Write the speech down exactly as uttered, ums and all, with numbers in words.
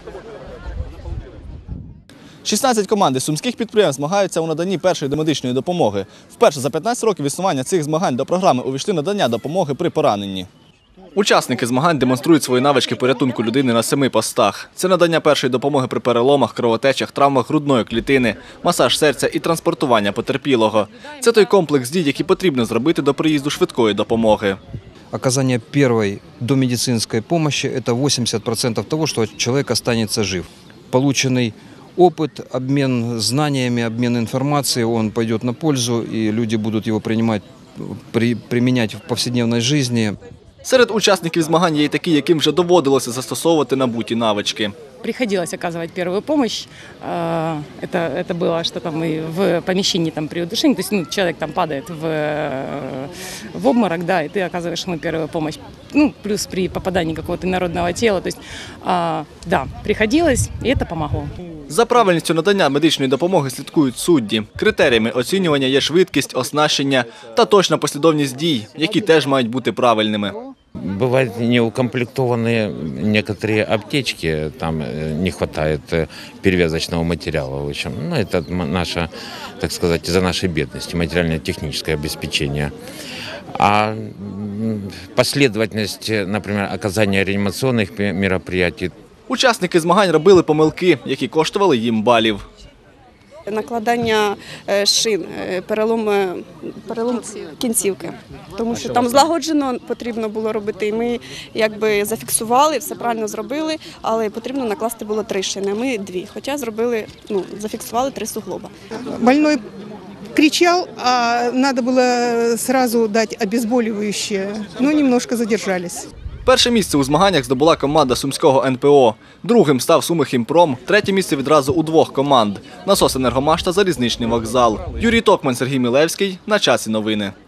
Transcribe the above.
шістнадцять команд із сумських підприємств змагаються у наданні першої домедичної допомоги. Вперше за п'ятнадцять років існування цих змагань до програми увійшли надання допомоги при пораненні. Учасники змагань демонструють свої навички порятунку людини на семи постах. Це надання першої допомоги при переломах, кровотечах, травмах грудної клітини, масаж серця і транспортування потерпілого. Це той комплекс дій, які потрібно зробити до приїзду швидкої допомоги. Оказание первой домедицинской помощи – это восемьдесят процентов того, что человек останется жив. Полученный опыт, обмен знаниями, обмен информацией, он пойдет на пользу, и люди будут его принимать, при, применять в повседневной жизни. Серед учасників змагань є й такі, яким вже доводилося застосовувати набуті навички. Приходилось оказывать первую помощь. Это, это было что там и в помещении там, при удушении. То есть ну, человек там падает в, в обморок, да, и ты оказываешь ему первую помощь. Ну, плюс при попадании какого-то инородного тела. То есть, да, приходилось, и это помогло. За правильністю надання медичної допомоги слідкують судді. Критеріями оцінювання є швидкість, оснащення та точна послідовність дій, які теж мають бути правильними. Бывают неукомплектованные некоторые аптечки, там не хватает перевязочного материала. В общем, ну, это наша, так сказать, из-за нашей бедности, материально-техническое обеспечение. А последовательность, например, оказания реанимационных мероприятий. Учасники змагань робили помилки, які коштували їм балів. Накладання шин, перелом, перелом кінцівки, тому що там злагоджено потрібно було робити. І ми якби зафіксували, все правильно зробили, але потрібно накласти було три шини, ми дві, хоча зробили, ну, зафіксували три суглоба. Больной кричал, а надо было сразу дать обезболивающее, но немножко задержались. Перше місце у змаганнях здобула команда Сумського ен пе о. Другим став Сумихімпром, третє місце відразу у двох команд – «Насосенергомаш» та «Залізничний вокзал». Юрій Токман, Сергій Мілевський. На часі новини.